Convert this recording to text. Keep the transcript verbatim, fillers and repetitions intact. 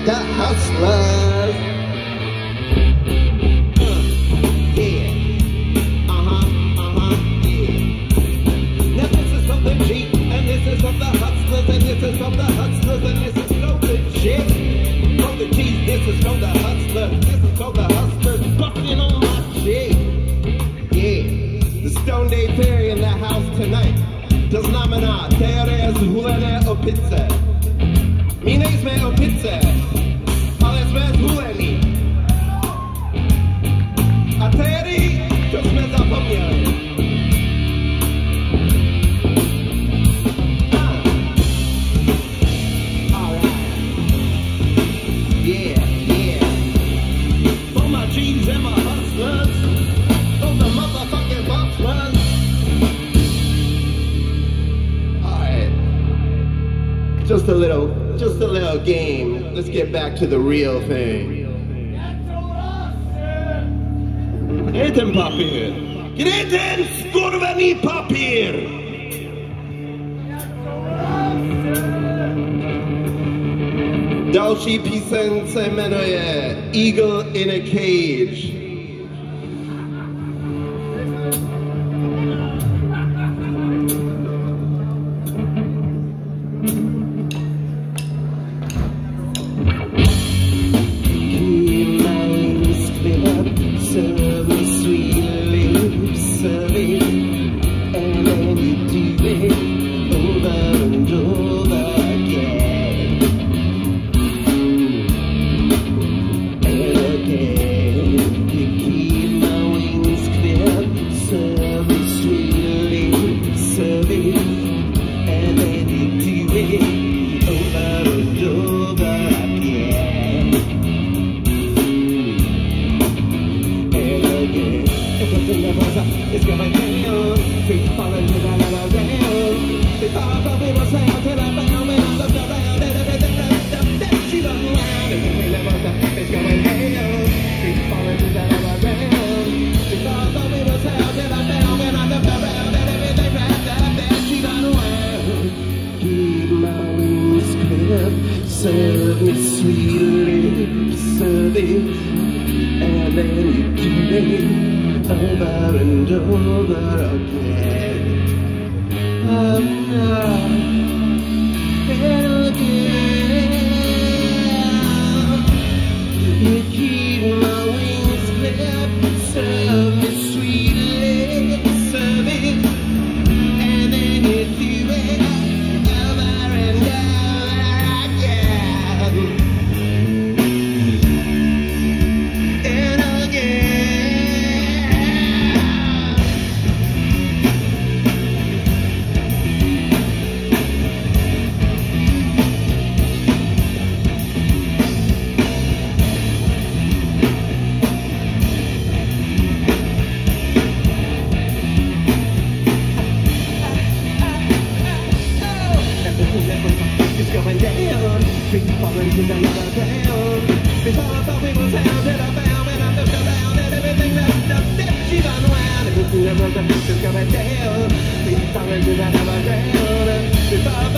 the hustlers. Uh, yeah. Uh-huh, uh-huh, yeah. Now this is from the G, and this is from the hustlers, and this is from the hustlers, and this is so legit. From the G's, this is from the hustlers, this is from the hustlers, busting on my G. Yeah, the Stone Day Theory in the house tonight. To znamená, teorie zhulené opice. My nejsme opice, ale jsme zhulený. A teorii, to jsme zapomněli. Ah. Alright. Yeah, yeah. For my G's and my hustlers, for the motherfucking hustlers. Just a little, just a little game. Let's get back to the real thing. Kde je ten papír? Kde je ten skurvený papír? Další píseň se jmenuje Eagle in a Cage. Serve me sweet lips, serve it, and then you do it over and over again. Um, uh, and again, you keep my wings clipped, serve me sweet lips, serve it, and then you do it over and over. It's going down,